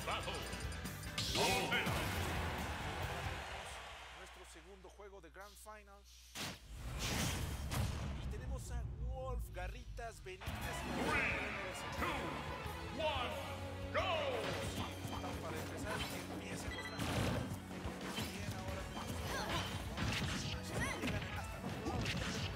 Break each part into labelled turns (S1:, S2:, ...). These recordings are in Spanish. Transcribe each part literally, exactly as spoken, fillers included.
S1: Nuestro segundo juego de Grand Final. Y tenemos a Wolf, Garritas, Benítez.
S2: tres, dos, uno, go!
S1: Están para empezar que empiecen los lanzamientos. Bien, ahora llegan hasta el otro lado.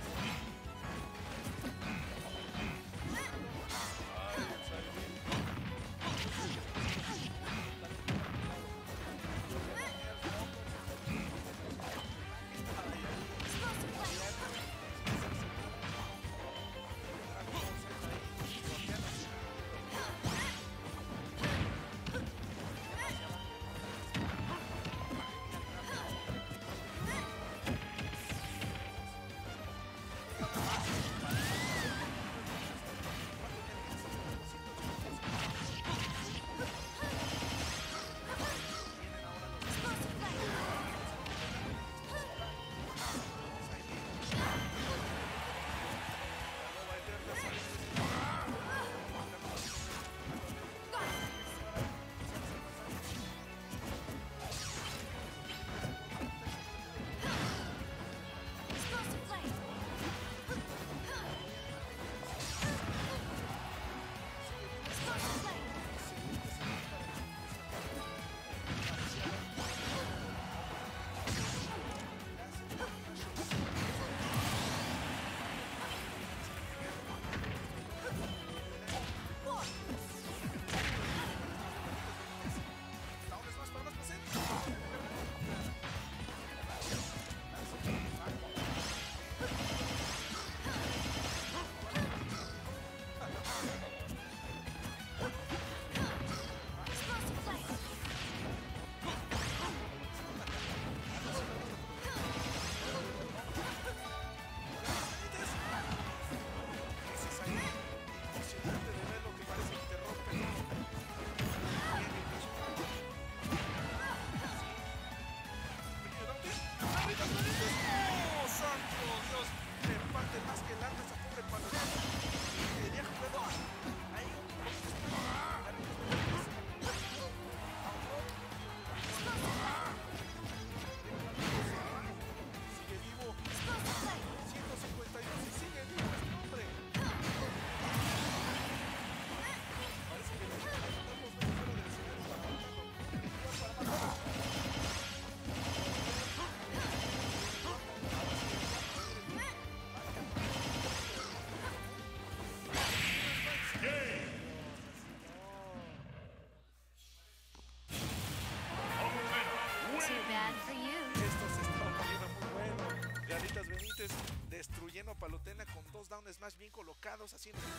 S1: Benítez destruyendo a Palutena con dos down smash bien colocados, haciendo y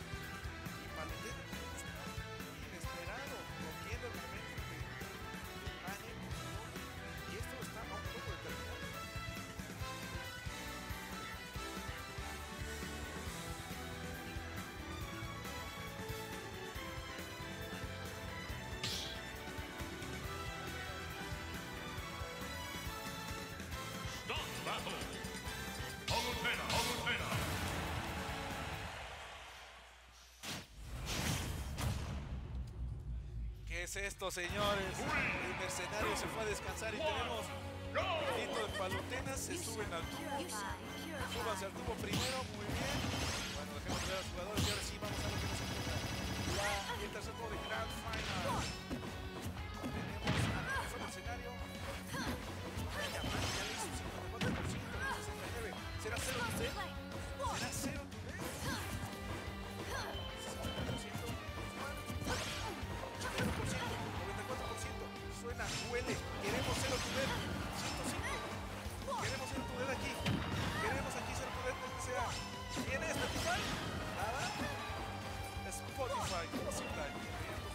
S1: Palutena inesperado, rompiendo el momento de Mane, y esto está a un poco de terminar. ¿Qué es esto, señores? El mercenario se fue a descansar y tenemos el grito de Palutena. Se suben al tubo. Súbanse al tubo primero, muy bien. Bueno, dejemos ver a los jugadores y ahora sí vamos a ver qué nos encuentra. La, el tercer juego de Grand Final. Tenemos al profesor mercenario. Vaya, man, ya le hizo un cincuenta y cuatro por ciento, sesenta y nueve. ¿Será cero tu vez? ¿Será cero tu vez? cincuenta por ciento. noventa y cuatro por ciento. Suena, huele. Queremos cero tu vez. ciento cinco. Queremos cero tu vez aquí. Queremos aquí cero tu vez donde sea. ¿Quién es? ¿Spotify? Nada. Spotify. Spotify.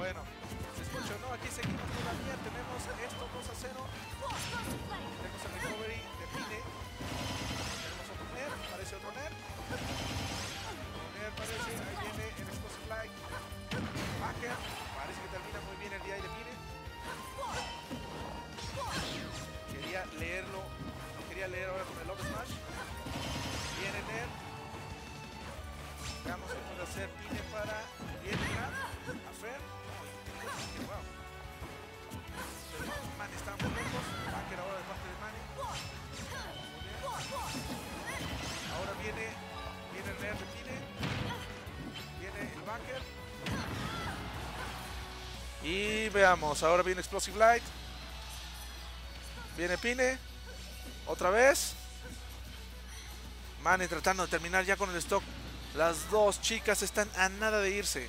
S1: Bueno, se escuchó, ¿no? Aquí seguimos todavía. Tenemos esto dos a cero. Tenemos el recovery de Pine. Tenemos otro Ner. Parece otro Ner. Ner parece. Ahí viene el Explosive Light. Backer. Parece que termina muy bien el D I de Pine. Quería leerlo. No quería leer ahora con el Love Smash. Viene Ner. Veamos qué puede hacer Pine para Vietnam. A Fer. Wow. Mane está muy lejos. Backer ahora de parte de Mane. Ahora viene, viene el Ner de Pine. Viene el Backer. Y veamos, ahora viene Explosive Light. Viene Pine. Otra vez. Mane tratando de terminar ya con el stock. Las dos chicas están a nada de irse.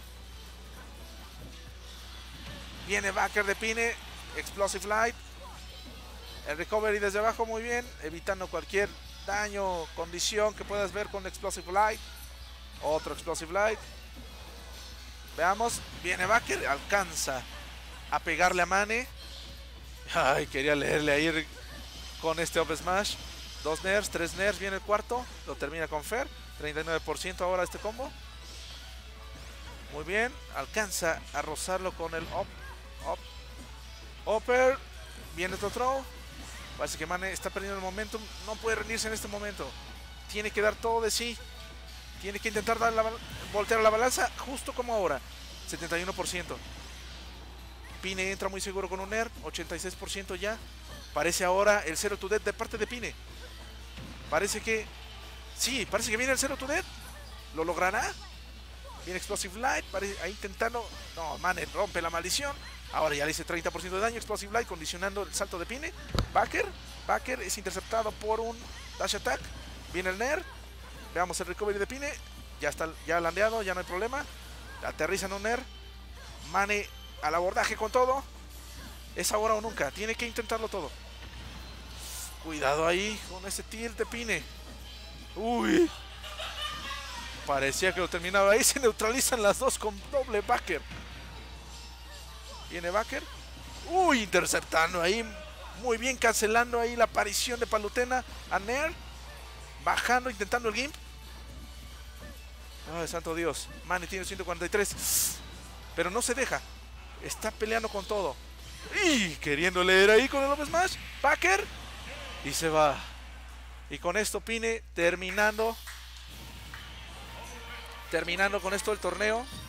S1: Viene Backer de Pine. Explosive Light. El recovery desde abajo muy bien. Evitando cualquier daño, condición que puedas ver con Explosive Light. Otro Explosive Light. Veamos. Viene Backer. Alcanza a pegarle a Mane. Ay, quería leerle ahí con este Up Smash. Dos Ners, tres Ners. Viene el cuarto. Lo termina con Fer. treinta y nueve por ciento ahora este combo. Muy bien. Alcanza a rozarlo con el Up. Up. Upper. Viene otro throw. Parece que Mane está perdiendo el momentum. No puede rendirse en este momento. Tiene que dar todo de sí. Tiene que intentar dar la, voltear la balanza justo como ahora. setenta y uno por ciento. Pine entra muy seguro con un Ner. ochenta y seis por ciento ya. Parece ahora el Zero to Death de parte de Pine. Parece que... Sí, parece que viene el Zero to Death. ¿Lo logrará? Viene Explosive Light. Parece, ahí intentando... No, Mane rompe la maldición. Ahora ya le hice treinta por ciento de daño. Explosive Light condicionando el salto de Pine. Backer. Backer es interceptado por un Dash Attack. Viene el Ner. Veamos el recovery de Pine. Ya está ya landeado, ya no hay problema. Aterriza en un Ner. Mane al abordaje con todo. Es ahora o nunca. Tiene que intentarlo todo. Cuidado ahí con ese tilt de Pine. Uy. Parecía que lo terminaba ahí. Se neutralizan las dos con doble Backer. Viene Backer. Uy, interceptando ahí. Muy bien, cancelando ahí la aparición de Palutena a Ner. Bajando, intentando el Gimp. Ay, santo Dios. Mane tiene ciento cuarenta y tres. Pero no se deja. Está peleando con todo. Y queriendo leer ahí con el Up Smash. Backer. Y se va. Y con esto Pine terminando. Terminando con esto el torneo.